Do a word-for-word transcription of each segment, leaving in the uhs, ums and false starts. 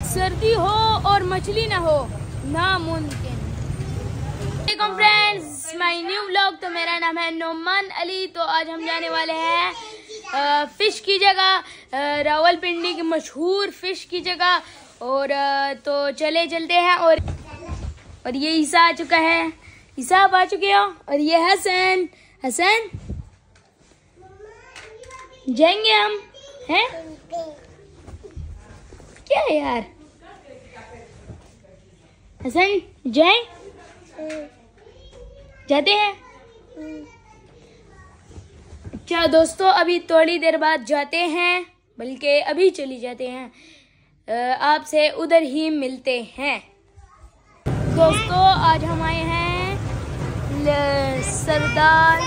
सर्दी हो और मछली ना हो नामुमकिन। Friends, my new vlog. तो मेरा नाम है नोमान अली। तो आज हम जाने वाले हैं आ, फिश की जगह, रावलपिंडी की मशहूर फिश की जगह। और आ, तो चले चलते हैं। और और ये ईसा आ चुका है। ईसा आप आ चुके हो। और ये हसन हसन जाएंगे हम हैं। क्या है यार हसन, जाए जाते हैं। अच्छा दोस्तों, अभी थोड़ी देर बाद जाते हैं, बल्कि अभी चली जाते हैं। आपसे उधर ही मिलते हैं। दोस्तों, आज हम आए हैं सरदार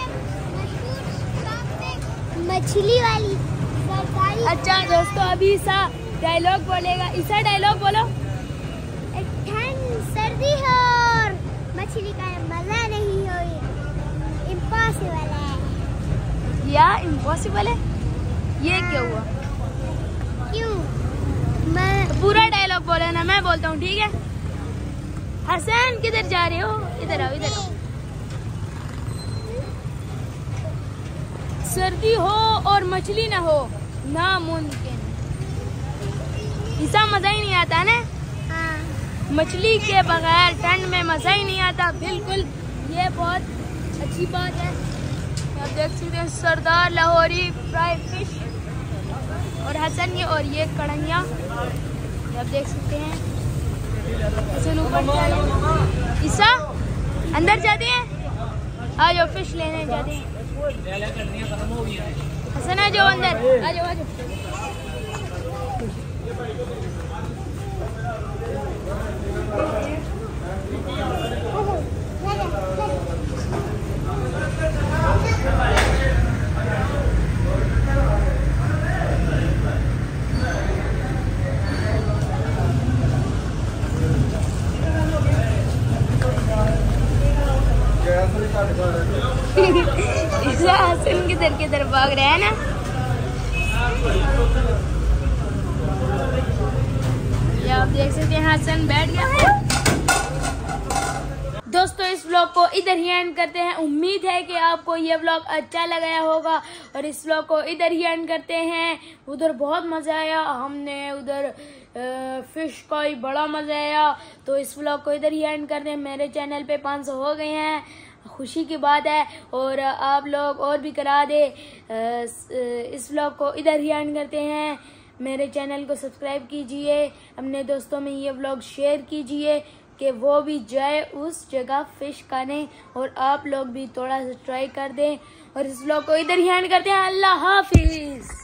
मछली वाली सरकारी। अच्छा दोस्तों, अभी ईसा डायलॉग बोलेगा। ईसा डायलॉग बोलो। ठंड सर्दी हो और मछली का मजा नहीं हो, इम्पॉसिबल है। या इम्पॉसिबल है? ये क्या हुआ? क्यों? मैं पूरा डायलॉग बोले ना, मैं बोलता हूँ, ठीक है? हसन किधर जा रहे हो? इधर आओ, इधर आओ। सर्दी हो और मछली ना हो नामुमकिन। ऐसा मजा ही नहीं आता ना। हाँ। मछली के बगैर ठंड में मजा ही नहीं आता। बिल्कुल, ये बहुत अच्छी बात है। आप देख सकते हैं सरदार लाहौरी फ्राई फिश और हसन ये और ये कढ़ैया आप देख सकते हैं। हसन ऊपर। ईसा अंदर जाते हैं, आ जाओ फिश लेने जाते हैं। हसन आ जाओ अंदर, आ जाओ आ जाओ। हसन किधर किधर भाग रहे हैं ना। ये आप देख सकते हैं हसन बैठ गया। दोस्तों, इस व्लॉग को इधर ही एंड करते हैं। उम्मीद है कि आपको ये व्लॉग अच्छा लगाया होगा। और इस व्लॉग को इधर ही एंड करते हैं। उधर बहुत मजा आया, हमने उधर फिश का ही बड़ा मजा आया। तो इस व्लॉग को इधर ही एंड करते हैं। मेरे चैनल पे पाँच सौ हो गए हैं, खुशी की बात है। और आप लोग और भी करा दे। इस व्लॉग को इधर ही एंड करते हैं। मेरे चैनल को सब्सक्राइब कीजिए, अपने दोस्तों में ये व्लॉग शेयर कीजिए कि वो भी जाए उस जगह फिश खाने। और आप लोग भी थोड़ा सा ट्राई कर दें। और इस व्लॉग को इधर ही एंड करते हैं। अल्लाह हाफिज।